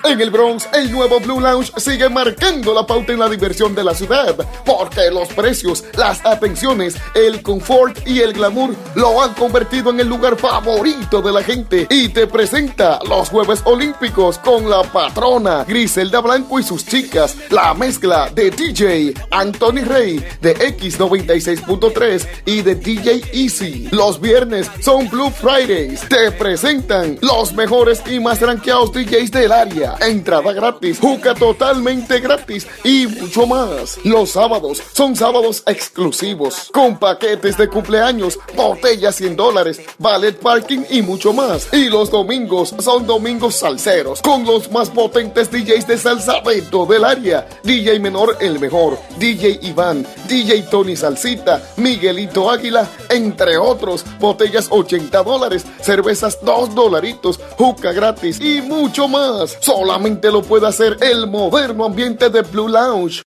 En el Bronx, el nuevo Blue Lounge sigue marcando la pauta en la diversión de la ciudad, porque los precios, las atenciones, el confort y el glamour lo han convertido en el lugar favorito de la gente. Y te presenta los Jueves Olímpicos con la patrona Griselda Blanco y sus chicas, la mezcla de DJ Anthony Rey de X96.3 y de DJ Easy. Los viernes son Blue Fridays. Te presentan los mejores y más rankeados DJs del área. Entrada gratis, juca totalmente gratis y mucho más. Los sábados son sábados exclusivos con paquetes de cumpleaños, botellas $100, ballet parking y mucho más. Y los domingos son domingos salseros con los más potentes DJs de salsa de todo el área. DJ Menor el mejor, DJ Iván, DJ Tony Salsita, Miguelito Águila, entre otros. Botellas $80, cervezas $2, juca gratis y mucho más. Solamente lo puede hacer el moderno ambiente de Blue Lounge.